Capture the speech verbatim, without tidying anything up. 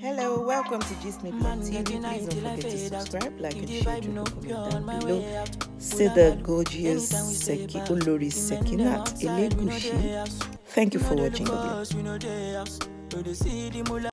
Hello, welcome to Gist Me Plot T V. Please don't forget to subscribe, like, and share, drop a comment down below. See the gorgeous Seki Olori Sekinat Elegushi. Thank you for watching. God bless.